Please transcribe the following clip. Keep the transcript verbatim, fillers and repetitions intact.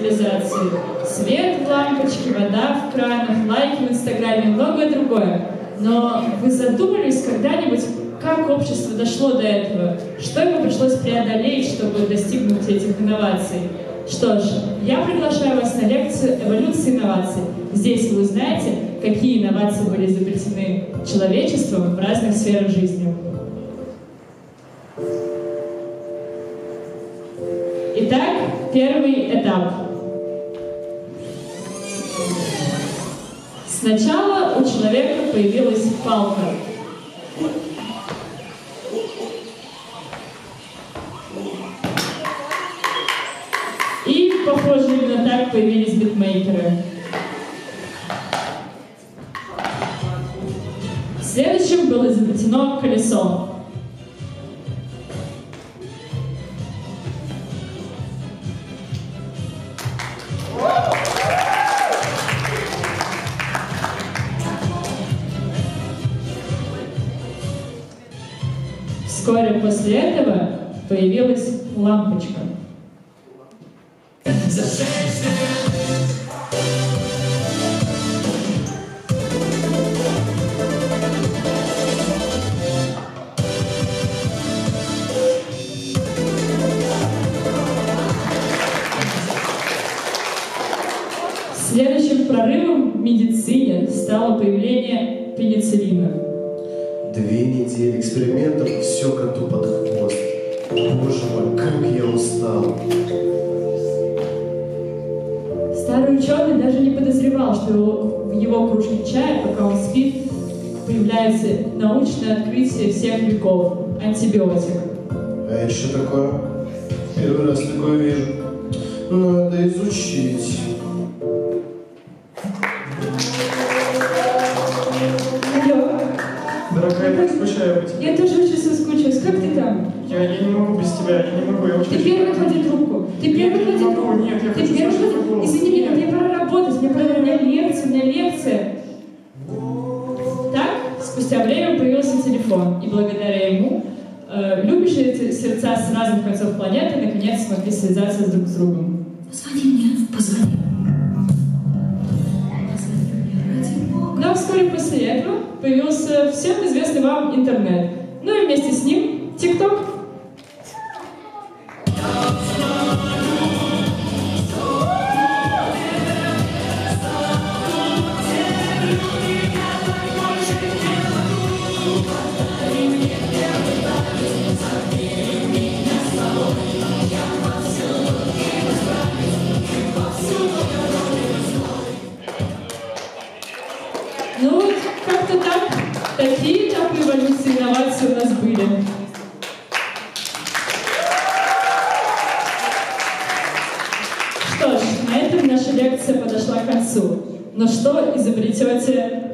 цивилизации. Свет в лампочке, вода в кранах, лайки в Инстаграме и многое другое. Но вы задумались когда-нибудь, как общество дошло до этого? Что ему пришлось преодолеть, чтобы достигнуть этих инноваций? Что ж, я приглашаю вас на лекцию «Эволюция инноваций». Здесь вы узнаете, какие инновации были изобретены человечеством в разных сферах жизни. Итак, первый этап. Сначала у человека появилась палка. И, похоже, именно так появились битмейкеры. Следующим было изобретено колесо. Вскоре после этого появилась лампочка. Следующим прорывом в медицине стало появление пенициллина. Две недели экспериментов, все коту под хвост. Боже мой, как я устал. Старый ученый даже не подозревал, что в его кружке чая, пока он спит, появляется научное открытие всех веков – антибиотик. А это что такое? Первый раз такое вижу. Надо изучить. Дорогая, я скучаю по тебе. Я тоже очень соскучилась. Как ты там? Я, я не могу без тебя, я не могу, я очень... Ты первый клади трубку. Ты первый клади трубку. Нет, я Ты хочу первый слушать клади... твой голос. Извини, мне, мне пора работать, мне пора... У меня лекция, у меня лекция. Так, спустя время появился телефон, и благодаря ему э, любящие сердца с разных концов планеты наконец смогли связаться друг с другом. Позвони мне, позвони. Но вскоре после этого появился всем известный вам интернет. Ну и вместе с ним ТикТок. Ну вот, как-то так, такие этапы эволюции инноваций у нас были. Что ж, на этом наша лекция подошла к концу. Но что изобретете